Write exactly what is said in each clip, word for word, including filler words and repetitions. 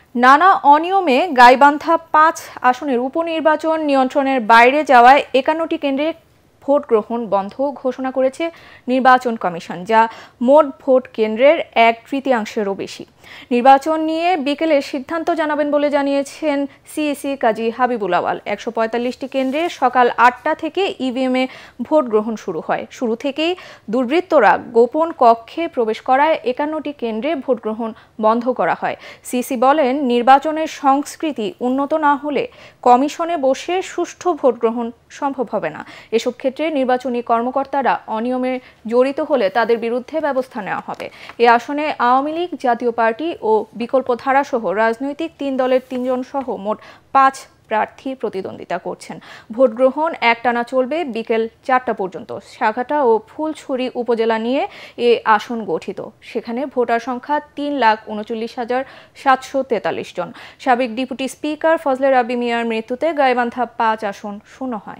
নানা অনিয়মে গাইবান্ধা পাঁচ আসনের উপনির্বাচন নিয়ন্ত্রণের বাইরে যাওয়ায় একান্নটি কেন্দ্রে ভোট গ্রহণ বন্ধ ঘোষণা করেছে নির্বাচন কমিশন, যা মোট ভোট কেন্দ্রের এক তৃতীয়াংশেরও বেশি। নির্বাচন নিয়ে বিকেলে সিদ্ধান্ত জানাবেন বলে জানিয়েছেন সিইসি কাজী হাবিবুল আওয়াল। একশো পঁয়তাল্লিশটি কেন্দ্রে সকাল আটটা থেকে ইভিএমে ভোট গ্রহণ শুরু হয়। শুরু থেকেই দুর্বৃত্তরা গোপন কক্ষে প্রবেশ করায় একান্নটি কেন্দ্রে ভোট গ্রহণ বন্ধ করা হয়। সিইসি বলেন, নির্বাচনের সংস্কৃতি উন্নত না হলে কমিশনে বসে সুষ্ঠু ভোট গ্রহণ সম্ভব হবে না। এসব ক্ষেত্রে নির্বাচনী কর্মকর্তারা অনিয়মে জড়িত হলে তাদের বিরুদ্ধে ব্যবস্থা নেওয়া হবে। এ আসনে আওয়ামী লীগ, জাতীয় পার্টি ও বিকল্প ধারাসহ রাজনৈতিক তিন দলের তিনজন সহ মোট পাঁচ প্রার্থী প্রতিদ্বন্দ্বিতা করছেন। ভোট গ্রহণ একটানা চলবে বিকেল চারটা পর্যন্ত। সাঘাটা ও ফুলছড়ি উপজেলা নিয়ে এ আসন গঠিত। সেখানে ভোটার সংখ্যা তিন লাখ উনচল্লিশ হাজার সাতশো তেতাল্লিশ জন। সাবেক ডেপুটি স্পিকার ফজলে রাব্বি মিয়ার মৃত্যুতে গাইবান্ধা পাঁচ আসন শূন্য হয়।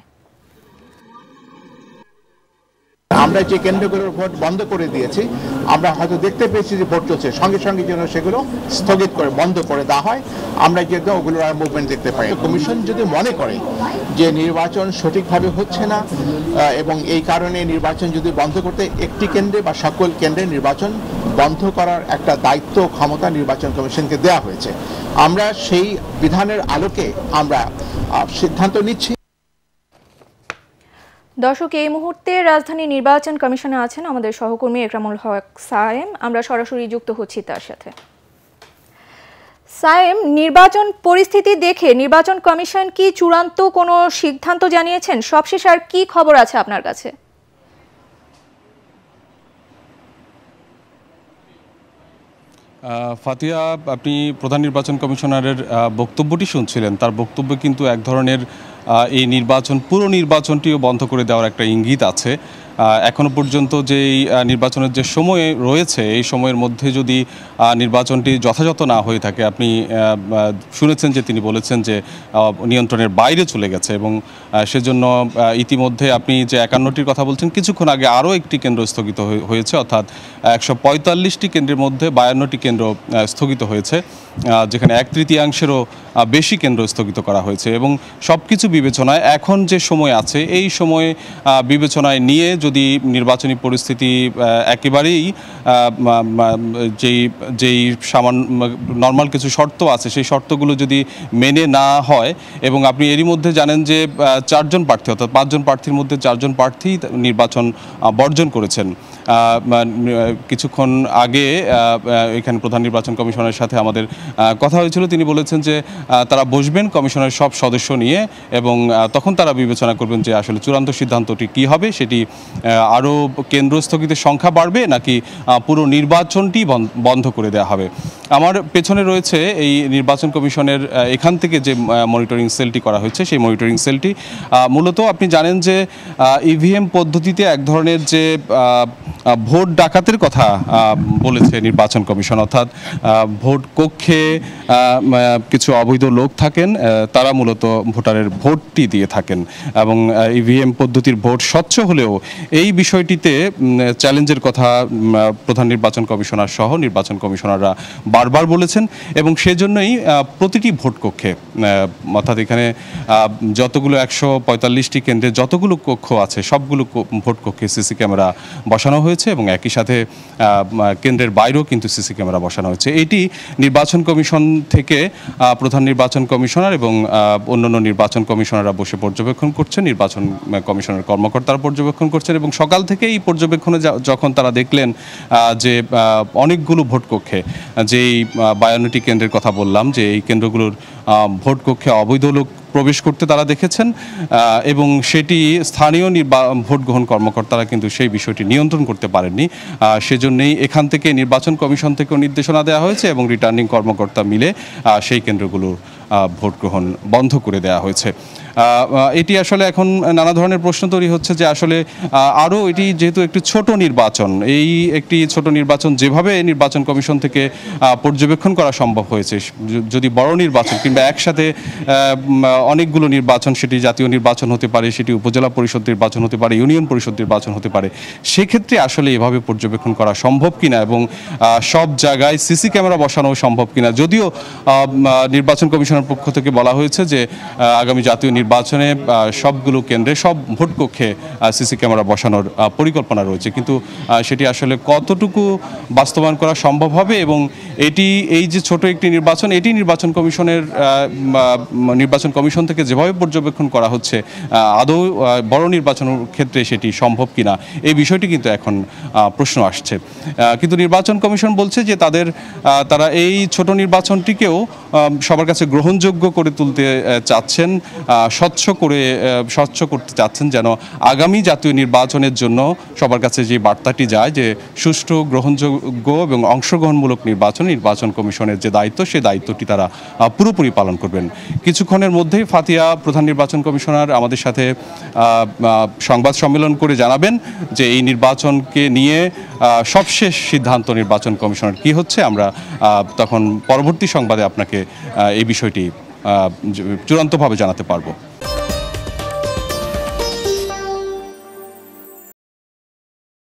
আমরা যে কেন্দ্রগুলোর ভোট বন্ধ করে দিয়েছি, আমরা হয়তো দেখতে পেয়েছি যে ভোট চলছে, সঙ্গে সঙ্গে যেন সেগুলো স্থগিত করে বন্ধ করে দেওয়া হয়, আমরা যেন ওগুলোর আর মুভমেন্ট দেখতে পাই। কমিশন যদি মনে করে যে নির্বাচন সঠিকভাবে হচ্ছে না এবং এই কারণে নির্বাচন যদি বন্ধ করতে, একটি কেন্দ্রে বা সকল কেন্দ্রে নির্বাচন বন্ধ করার একটা দায়িত্ব ক্ষমতা নির্বাচন কমিশনকে দেওয়া হয়েছে। আমরা সেই বিধানের আলোকে আমরা সিদ্ধান্ত নিচ্ছি। দর্শক, এই মুহূর্তে রাজধানী নির্বাচন কমিশনে আছেন আমাদের সহকর্মী একরামুল হক সায়েম। আমরা সরাসরি যুক্ত হচ্ছি তার সাথে। সায়েম, নির্বাচন পরিস্থিতি দেখে নির্বাচন কমিশন কি চূড়ান্ত কোনো সিদ্ধান্ত জানিয়েছেন? সবশেষ আর কি খবর আছে আপনার কাছে? ফাতিয়া, আপনি প্রধান নির্বাচন কমিশনারের বক্তব্যটি শুনছিলেন। তার বক্তব্যে কিন্তু এক ধরনের এই নির্বাচন পুরো নির্বাচনটিও বন্ধ করে দেওয়ার একটা ইঙ্গিত আছে। এখনো পর্যন্ত যেই নির্বাচনের যে সময় রয়েছে, এই সময়ের মধ্যে যদি নির্বাচনটি যথাযথ না হয়ে থাকে, আপনি শুনেছেন যে তিনি বলেছেন যে নিয়ন্ত্রণের বাইরে চলে গেছে এবং সেজন্য ইতিমধ্যে আপনি যে একান্নটির কথা বলছেন, কিছুক্ষণ আগে আরও একটি কেন্দ্র স্থগিত হয়েছে, অর্থাৎ একশো পঁয়তাল্লিশটি কেন্দ্রের মধ্যে বায়ান্নটি কেন্দ্র স্থগিত হয়েছে, যেখানে এক তৃতীয়াংশেরও বেশি কেন্দ্র স্থগিত করা হয়েছে। এবং সব কিছু বিবেচনায় এখন যে সময় আছে, এই সময় বিবেচনায় নিয়ে যদি নির্বাচনী পরিস্থিতি একেবারেই যেই যেই সামান্য নর্মাল কিছু শর্ত আছে, সেই শর্তগুলো যদি মেনে না হয়, এবং আপনি এরই মধ্যে জানেন যে চারজন প্রার্থী অর্থাৎ পাঁচজন প্রার্থীর মধ্যে চারজন প্রার্থী নির্বাচন বর্জন করেছেন। কিছুক্ষণ আগে এখানে প্রধান নির্বাচন কমিশনের সাথে আমাদের কথা হয়েছিল। তিনি বলেছেন যে তারা বসবেন কমিশনের সব সদস্য নিয়ে এবং তখন তারা বিবেচনা করবেন যে আসলে চূড়ান্ত সিদ্ধান্তটি কী হবে, সেটি আরও কেন্দ্র স্থগিতের সংখ্যা বাড়বে নাকি পুরো নির্বাচনটি বন্ধ করে দেওয়া হবে। আমার পেছনে রয়েছে এই নির্বাচন কমিশনের এখান থেকে যে মনিটরিং সেলটি করা হয়েছে, সেই মনিটরিং সেলটি মূলত আপনি জানেন যে ইভিএম পদ্ধতিতে এক ধরনের যে ভোট ডাকাতের কথা বলেছে নির্বাচন কমিশন, অর্থাৎ ভোট কক্ষে কিছু অবৈধ লোক থাকেন, তারা মূলত ভোটারের ভোটটি দিয়ে থাকেন এবং ইভিএম পদ্ধতির ভোট স্বচ্ছ হলেও এই বিষয়টিতে চ্যালেঞ্জের কথা প্রধান নির্বাচন কমিশনার সহ নির্বাচন কমিশনাররা বারবার বলেছেন এবং সেজন্যই প্রতিটি ভোট কক্ষে, অর্থাৎ এখানে যতগুলো একশো পঁয়তাল্লিশটি কেন্দ্রে যতগুলো কক্ষ আছে, সবগুলো ভোট কক্ষে সিসি ক্যামেরা বসানো হয়েছে এবং একই সাথে কেন্দ্রের বাইরেও কিন্তু সিসি ক্যামেরা বসানো হয়েছে। এটি নির্বাচন কমিশন থেকে প্রধান নির্বাচন কমিশনার এবং অন্যান্য নির্বাচন কমিশনাররা বসে পর্যবেক্ষণ করছেন, নির্বাচন কমিশনের কর্মকর্তারা পর্যবেক্ষণ করছেন এবং সকাল থেকে এই পর্যবেক্ষণে যখন তারা দেখলেন যে অনেকগুলো ভোট কক্ষে, যেই বায়ান্নটি কেন্দ্রের কথা বললাম, যে এই কেন্দ্রগুলোর ভোট কক্ষে অবৈধ লোক প্রবেশ করতে তারা দেখেছেন এবং সেটি স্থানীয় ভোট গ্রহণ কর্মকর্তারা কিন্তু সেই বিষয়টি নিয়ন্ত্রণ করতে পারেননি। সেজন্যই এখান থেকে নির্বাচন কমিশন থেকেও নির্দেশনা দেওয়া হয়েছে এবং রিটার্নিং কর্মকর্তা মিলে সেই কেন্দ্রগুলোর ভোট গ্রহণ বন্ধ করে দেওয়া হয়েছে। এটি আসলে এখন নানা ধরনের প্রশ্ন তৈরি হচ্ছে যে আসলে আরও এটি যেহেতু একটি ছোট নির্বাচন, এই একটি ছোট নির্বাচন যেভাবে নির্বাচন কমিশন থেকে পর্যবেক্ষণ করা সম্ভব হয়েছে, যদি বড় নির্বাচন কিংবা একসাথে অনেকগুলো নির্বাচন, সেটি জাতীয় নির্বাচন হতে পারে, সেটি উপজেলা পরিষদ নির্বাচন হতে পারে, ইউনিয়ন পরিষদ নির্বাচন হতে পারে, সেক্ষেত্রে আসলে এভাবে পর্যবেক্ষণ করা সম্ভব কিনা এবং সব জায়গায় সিসি ক্যামেরা বসানো সম্ভব কিনা। যদিও নির্বাচন কমিশনের পক্ষ থেকে বলা হয়েছে যে আগামী জাতীয় নির্বাচনে সবগুলো কেন্দ্রে, সব ভোট কক্ষে সিসি ক্যামেরা বসানোর পরিকল্পনা রয়েছে, কিন্তু সেটি আসলে কতটুকু বাস্তবায়ন করা সম্ভব হবে এবং এটি এই যে ছোট একটি নির্বাচন, এটি নির্বাচন কমিশনের নির্বাচন কমিশন থেকে যেভাবে পর্যবেক্ষণ করা হচ্ছে আদৌ বড় নির্বাচনের ক্ষেত্রে সেটি সম্ভব কিনা, এই বিষয়টি কিন্তু এখন প্রশ্ন আসছে। কিন্তু নির্বাচন কমিশন বলছে যে তাদের তারা এই ছোট নির্বাচনটিকেও সবার কাছে গ্রহণযোগ্য করে তুলতে চাচ্ছেন, স্বচ্ছ করে স্বচ্ছ করতে চাচ্ছেন, যেন আগামী জাতীয় নির্বাচনের জন্য সবার কাছে যে বার্তাটি যায় যে সুষ্ঠু, গ্রহণযোগ্য এবং অংশগ্রহণমূলক নির্বাচন, নির্বাচন কমিশনের যে দায়িত্ব, সেই দায়িত্বটি তারা পুরোপুরি পালন করবেন। কিছুক্ষণের মধ্যেই ফাতিয়া প্রধান নির্বাচন কমিশনার আমাদের সাথে সংবাদ সম্মেলন করে জানাবেন যে এই নির্বাচনকে নিয়ে সবশেষ সিদ্ধান্ত নির্বাচন কমিশনের কি হচ্ছে। আমরা তখন পরবর্তী সংবাদে আপনাকে এই বিষয়টি চূড়ান্তভাবে জানাতে পারবো।